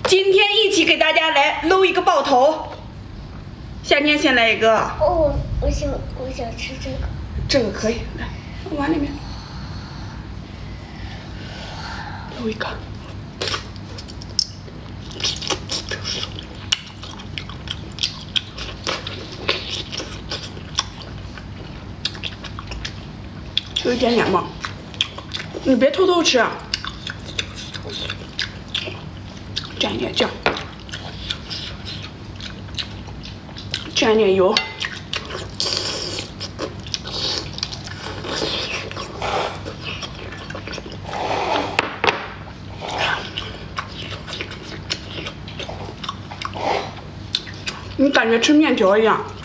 今天一起给大家来搂一个爆头。夏天先来一个。 哦，我想吃这个。 这个可以，来碗里面搂一个。有一点点嘛，你别偷偷吃。蘸一点酱，蘸点油。你感觉吃面条一样。